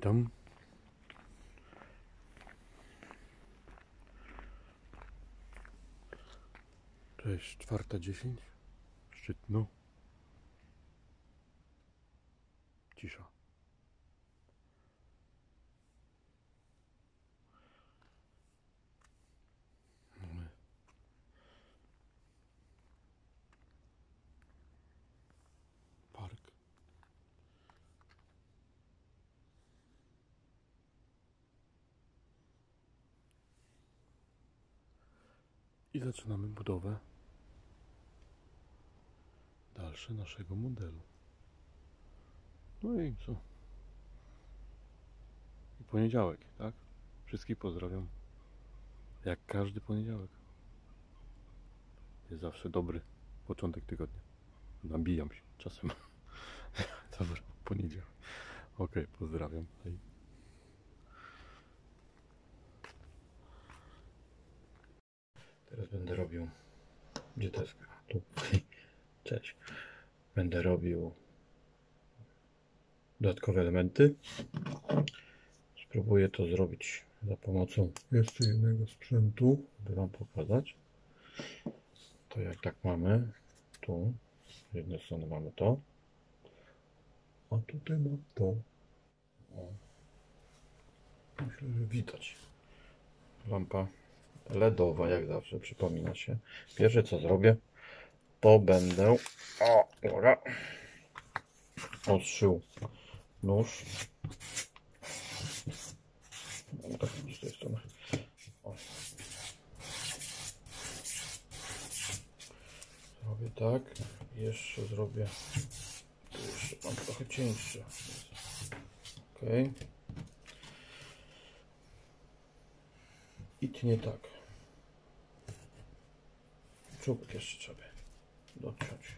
Witam. Cześć, 4:10. Szczytno. Cisza. Mamy park. I zaczynamy budowę dalsze naszego modelu. No i co? I poniedziałek, tak? Wszystkich pozdrawiam. Jak każdy poniedziałek. Jest zawsze dobry początek tygodnia. Nabijam się czasem. Dobra, poniedziałek. Okej, pozdrawiam. Hej. Teraz będę robił... Gdzie to jest? Tu. Cześć. Będę robił dodatkowe elementy. Spróbuję to zrobić za pomocą jeszcze jednego sprzętu, by Wam pokazać. To jak tak mamy, tu z jednej strony mamy to, a tutaj mam to. O. Myślę, że widać. Lampa LEDowa, jak zawsze, przypomina się. Pierwsze co zrobię, to będę ostrzył nóż. Tak, z tej strony. O. Zrobię tak. Jeszcze zrobię. Tu jeszcze mam trochę cieńsze. Ok. I tnie tak. Czubek jeszcze trzeba dociąć.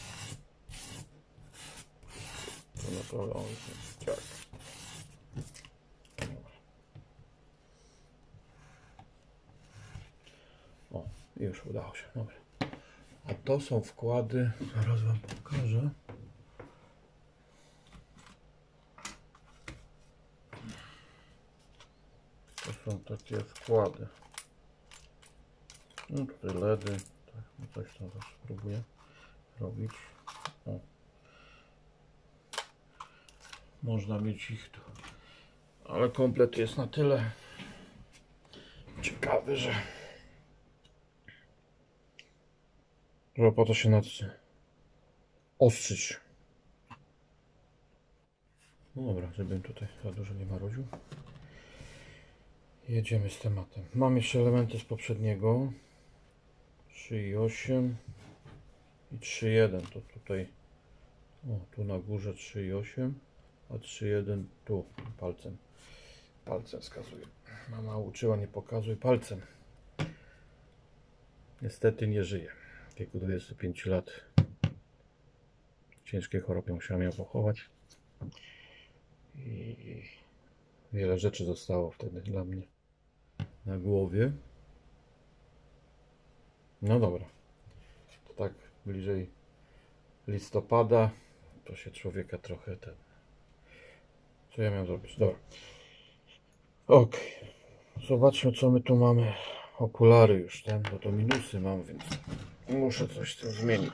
To naprawdę on tak. O, już udało się. Dobra. A to są wkłady. Zaraz Wam pokażę. To są takie wkłady. No tutaj LEDy. Tak, no coś tam też spróbuję robić. O. Można mieć ich tu. Ale komplet jest na tyle ciekawy, że po to się ostrzyć. No dobra, żebym tutaj za dużo nie marudził. Jedziemy z tematem. Mam jeszcze elementy z poprzedniego. 3,8 i 3,1. To tutaj, o, tu na górze 3,8, a 3,1 tu palcem. Palcem wskazuję. Mama uczyła, nie pokazuj palcem. Niestety nie żyje. W wieku 25 lat ciężkie choroby musiałem ją pochować. I wiele rzeczy zostało wtedy dla mnie na głowie. No dobra. To tak bliżej listopada to się człowieka trochę ten... Co ja miałem zrobić? Dobra. Ok. Zobaczmy co my tu mamy. Okulary już ten, bo to minusy mam, więc muszę coś z tym zmienić.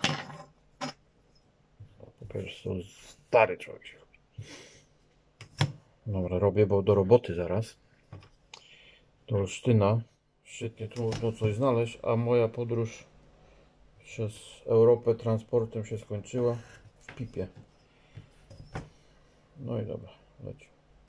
Po prostu stary człowiek się robi. Dobra, robię, bo do roboty zaraz. Do Olsztyna. Szczytnie trudno coś znaleźć, a moja podróż przez Europę transportem się skończyła w Pipie. No i dobra, leci.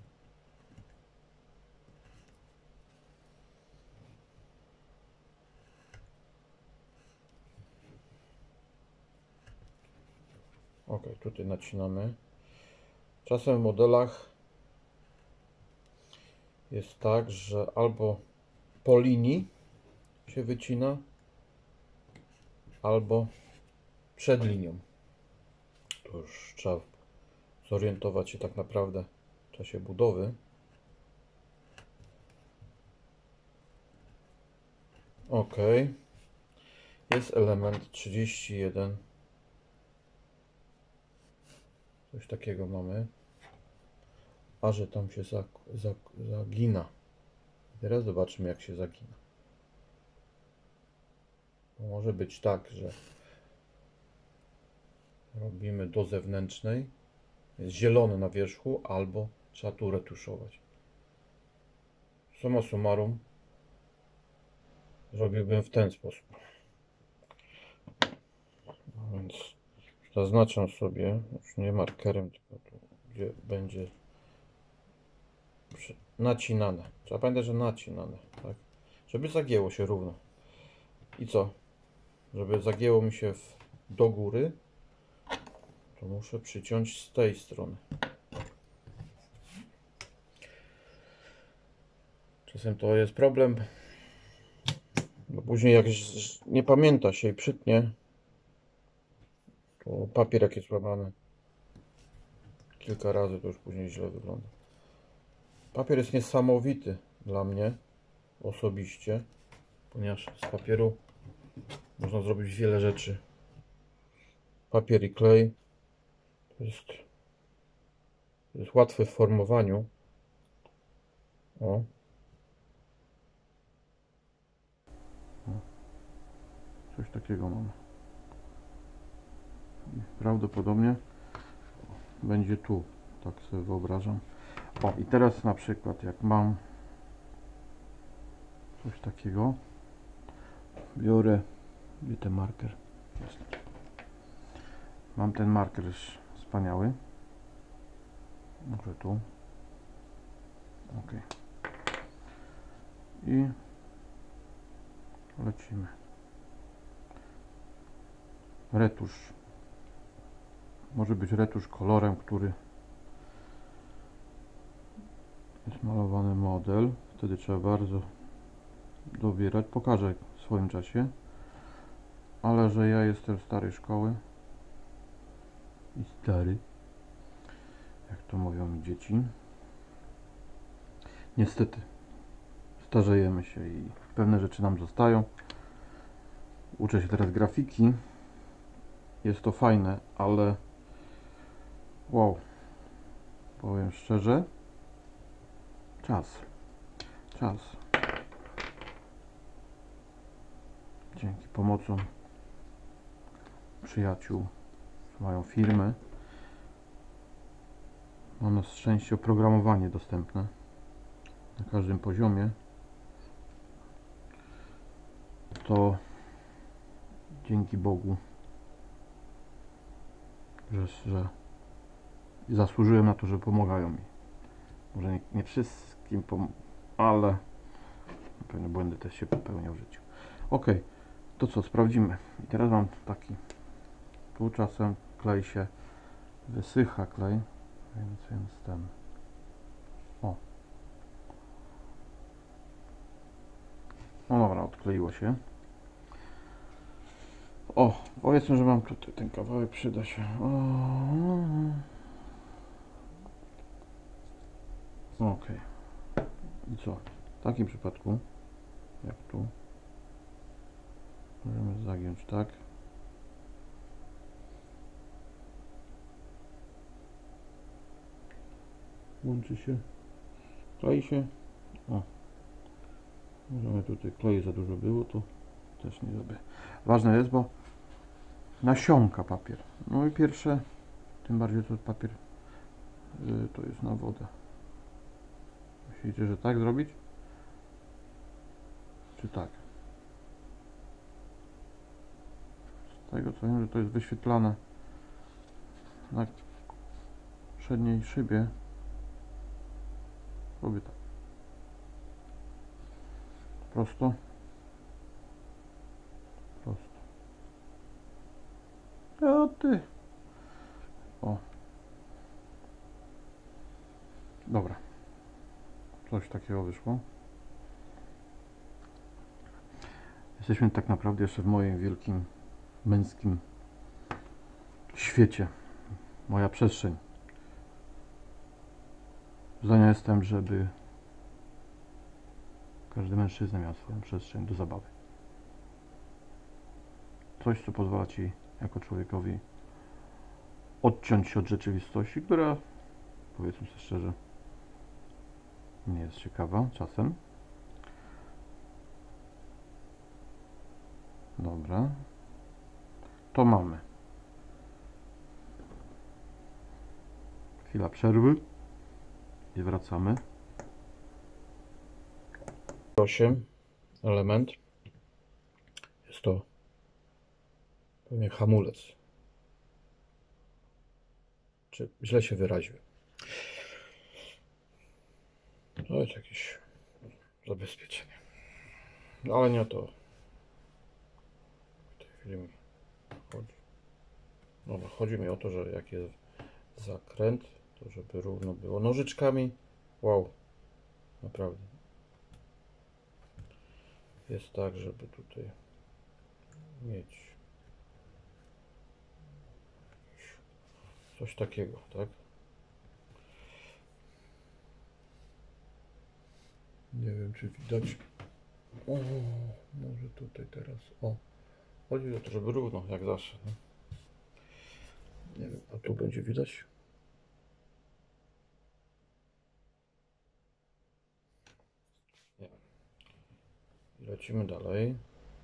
Ok, tutaj nacinamy. Czasem w modelach jest tak, że albo po linii się wycina, albo przed linią. To już trzeba zorientować się tak naprawdę w czasie budowy. Ok. Jest element 31. Coś takiego mamy. a że tam się zagina. Teraz zobaczymy, jak się zagina. Bo może być tak, że robimy do zewnętrznej, jest zielony na wierzchu, albo trzeba tu retuszować. Summa summarum zrobiłbym w ten sposób. A więc zaznaczam sobie, już nie markerem, tylko tu, gdzie będzie nacinane. Trzeba pamiętać, że nacinane, tak? Żeby zagięło się równo. I co? Żeby zagięło mi się do góry, to muszę przyciąć z tej strony. Czasem to jest problem, bo później jak nie pamięta się i przytnie, to papier jak jest łamany kilka razy, to już później źle wygląda. Papier jest niesamowity dla mnie osobiście, ponieważ z papieru można zrobić wiele rzeczy. Papier i klej to jest łatwe w formowaniu. O. Coś takiego mamy. I prawdopodobnie będzie tu, tak sobie wyobrażam. O, i teraz na przykład jak mam coś takiego, biorę, gdzie ten marker jest. Mam ten marker wspaniały. Może tu. Ok. I lecimy. Retusz. Może być retusz kolorem, który jest malowany model. Wtedy trzeba bardzo dobierać. Pokażę w swoim czasie. Ale że ja jestem starej szkoły i stary, jak to mówią mi dzieci, niestety starzejemy się i pewne rzeczy nam zostają. Uczę się teraz grafiki. Jest to fajne, ale wow, powiem szczerze, czas. Dzięki pomocom przyjaciół, którzy mają firmy, mam na szczęście oprogramowanie dostępne na każdym poziomie. To dzięki Bogu, że zasłużyłem na to, że pomagają mi. Może nie wszystkim, ale pewne błędy też się popełnia w życiu. Ok, to co, sprawdzimy. I teraz mam taki, tu czasem klej się wysycha klej, więc ten, o, no dobra, odkleiło się. O, powiedzmy, że mam tutaj ten kawałek, przyda się. Ok. I co? W takim przypadku, jak tu, możemy zagiąć tak. Łączy się, klei się. O. Możemy tutaj, klei za dużo było, to też nie zrobię. Ważne jest, bo nasiąka papier. No i pierwsze, tym bardziej to papier to jest na wodę. Myślicie, że tak zrobić? Czy tak? Z tego co wiem, że to jest wyświetlane na przedniej szybie. Robię tak. Prosto. O ty. O. Dobra. Coś takiego wyszło. Jesteśmy tak naprawdę jeszcze w moim wielkim męskim świecie. Moja przestrzeń. Zdania jestem, żeby każdy mężczyzna miał swoją przestrzeń do zabawy. Coś, co pozwala Ci jako człowiekowi odciąć się od rzeczywistości, która, powiedzmy sobie szczerze, Nie jest ciekawa czasem. Dobra. To mamy. Chwila przerwy i wracamy. 8 element. Jest to pewnie hamulec. Czy źle się wyraziłem? To jest jakieś zabezpieczenie. No ale nie o to w tej chwili mi chodzi. No, chodzi mi o to, że jak jest zakręt, to żeby równo było. Nożyczkami, wow, naprawdę. Jest tak, żeby tutaj mieć coś takiego, tak? Nie wiem, czy widać. O, może tutaj teraz. O, chodzi o to, żeby równo, jak zawsze. Nie, nie wiem, a tu będzie widać. Nie. Lecimy dalej.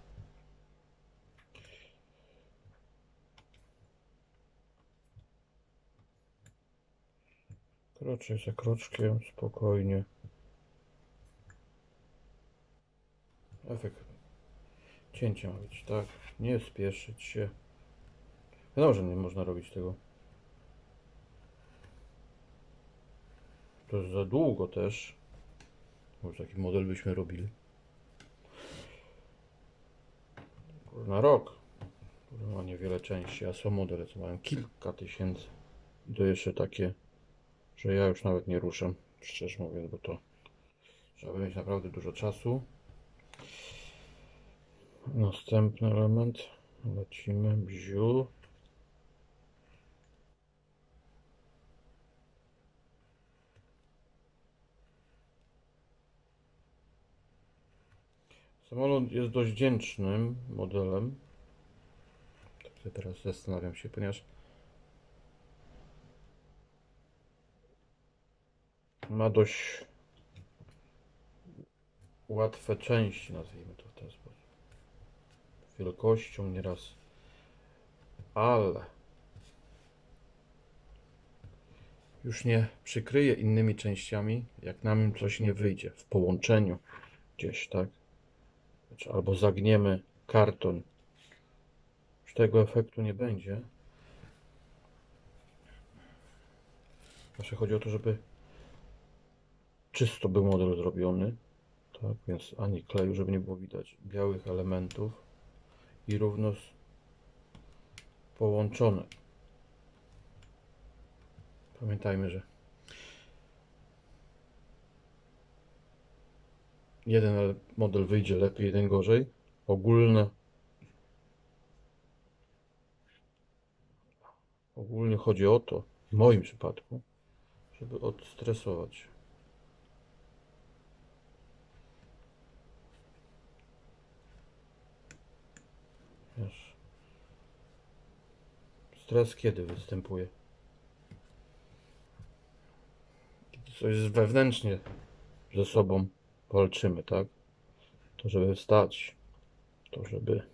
Kroczek za kroczkiem, spokojnie. Efekt cięcia ma być, tak? Nie spieszyć się. Wiadomo, że nie można robić tego. To jest za długo też. Może taki model byśmy robili. Na rok. Ma niewiele części, a są modele, co mają kilka tysięcy. I to jeszcze takie, że ja już nawet nie ruszę, szczerze mówiąc, bo to trzeba mieć naprawdę dużo czasu. Następny element. Lecimy. Bziu. Samolot jest dość wdzięcznym modelem. Tak sobie teraz zastanawiam się, ponieważ ma dość łatwe części, nazwijmy to w ten sposób. Wielkością nieraz, ale już nie przykryje innymi częściami, jak nam coś nie wyjdzie w połączeniu gdzieś, tak? Albo zagniemy karton. Już tego efektu nie będzie. Zawsze chodzi o to, żeby czysto był model zrobiony. Tak, więc ani kleju, żeby nie było widać białych elementów i równo połączone. Pamiętajmy, że jeden model wyjdzie lepiej, jeden gorzej. Ogólnie chodzi o to, w moim przypadku, żeby odstresować. Wiesz, stres kiedy występuje? Kiedy coś wewnętrznie ze sobą walczymy, tak? To żeby wstać, to żeby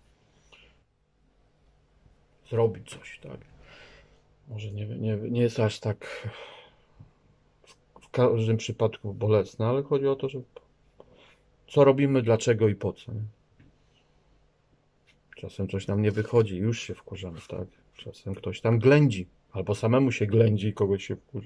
zrobić coś, tak? Może nie jest aż tak w każdym przypadku bolesne, ale chodzi o to, że co robimy, dlaczego i po co. Nie? Czasem coś nam nie wychodzi, już się wkurzamy, tak? Czasem ktoś tam ględzi, albo samemu się ględzi i kogoś się wkurza.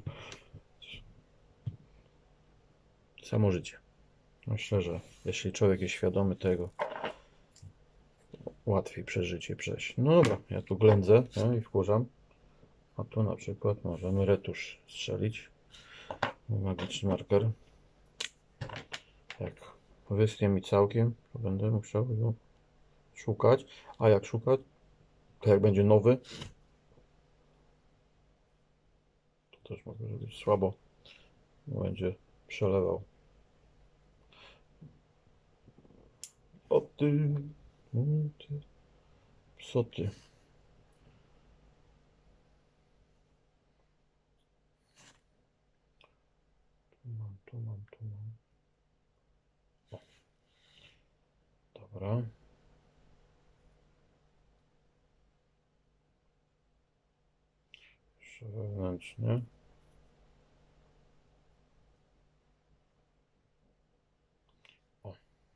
Samo życie. Myślę, że jeśli człowiek jest świadomy tego, łatwiej przeżycie przejść. No dobra, ja tu ględzę, no i wkurzam. A tu na przykład możemy retusz strzelić. Magiczny marker. Jak wyschnie mi całkiem, to będę musiał go szukać. A jak szukać? To jak będzie nowy, to też może być słabo. Będzie przelewał. O ty, co ty? Tu mam. Dobra. Jeszcze wewnętrznie. O.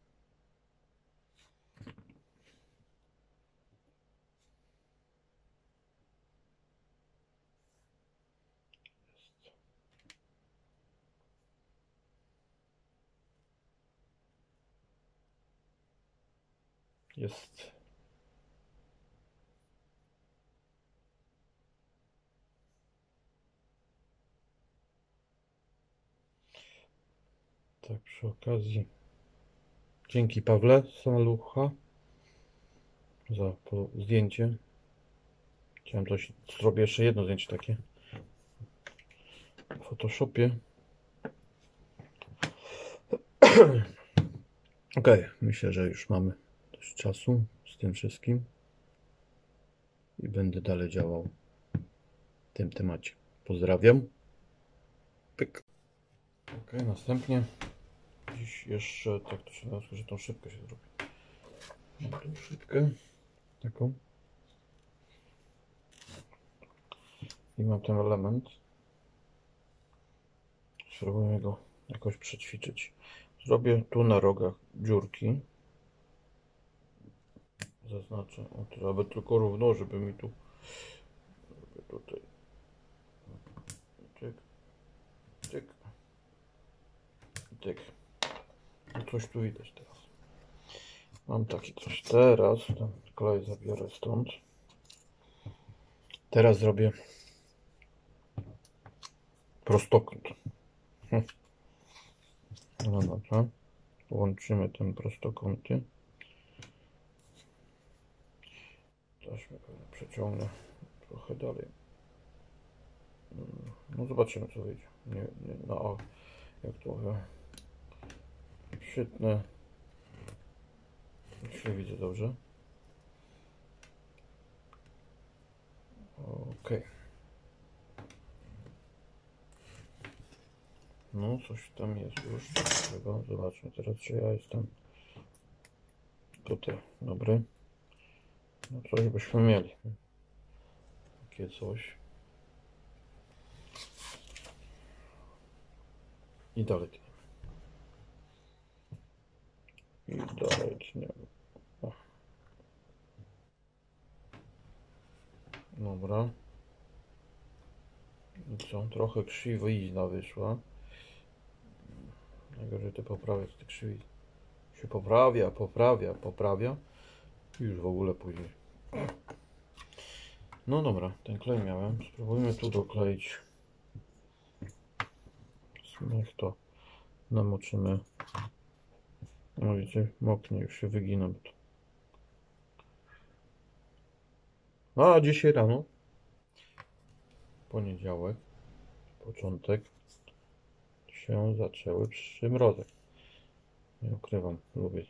Jest. Tak przy okazji. Dzięki Pawle Salucha za zdjęcie. Chciałem coś, zrobię jeszcze jedno zdjęcie takie w Photoshopie. Ok, myślę, że już mamy dość czasu z tym wszystkim i będę dalej działał w tym temacie. Pozdrawiam. Pyk. Ok, następnie dziś jeszcze, tak to się nazywa, że tą szybkę się zrobi. Mam tą szybkę taką i mam ten element. Spróbuję go jakoś przećwiczyć. Zrobię tu na rogach dziurki. Zaznaczę, o, trzeba by tylko równo, żeby mi tu tutaj tyk, tyk, tyk. No coś tu widać teraz. Mam taki coś. Teraz ten klej zabiorę stąd. Teraz zrobię prostokąt. No dobra. Łączymy ten prostokąty. Taśmę przeciągnę trochę dalej. No zobaczymy, co wyjdzie. Nie, no jak trochę świetne. Jeśli widzę dobrze. Ok. No coś tam jest już. Chyba zobaczmy teraz, czy ja jestem tutaj dobry. No coś byśmy mieli. Takie coś. I dalej tniemy. I dalej tniemy. O. Dobra. I co? Trochę krzywizna wyszła. Najgorzej to poprawiać te krzywi. Się poprawia. I już w ogóle później. No dobra, ten klej miałem. Spróbujmy tu dokleić. Niech to namoczymy. No widzicie, moknie, już się wygina. A dzisiaj rano, poniedziałek, początek, się zaczęły przymrozy. Nie ukrywam, lubię.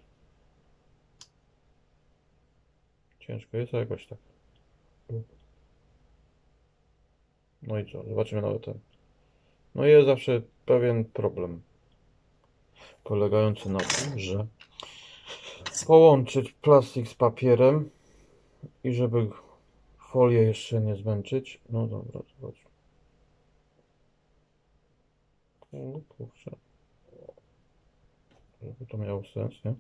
Ciężko jest, a jakoś tak. No i co, zobaczymy nawet ten. No i jest zawsze pewien problem polegający na tym, że połączyć plastik z papierem i żeby folię jeszcze nie zmęczyć. No dobra, zobacz. No kurczę. Żeby to miało sens, nie?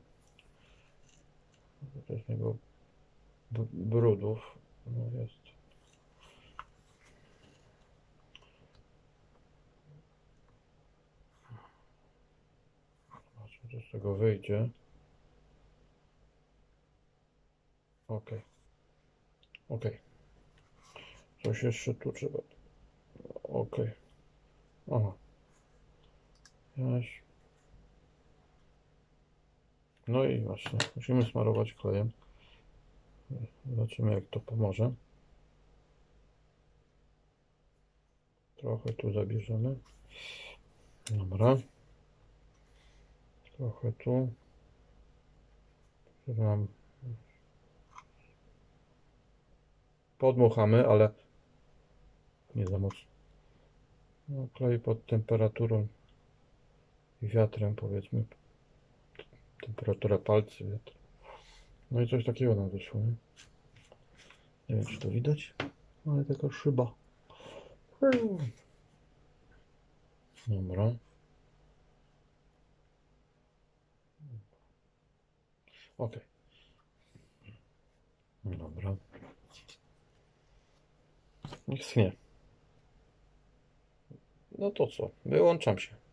Też nie było brudów. No jest. Zobaczmy, co z tego wyjdzie. Ok. Ok. Coś jeszcze tu trzeba. Ok. Aha. Jaś. No i właśnie. Musimy smarować klejem. Zobaczymy, jak to pomoże. Trochę tu zabierzemy. Dobra. Trochę tu. Mam. Podmuchamy, ale nie za mocno. No, klej pod temperaturą i wiatrem, powiedzmy. Temperatura palcy, wiatr. No i coś takiego nam wyszło, nie? Nie wiem, czy to widać, ale taka szyba. Dobra. Ok. Dobra. Niech schnie. No to co? Wyłączam się.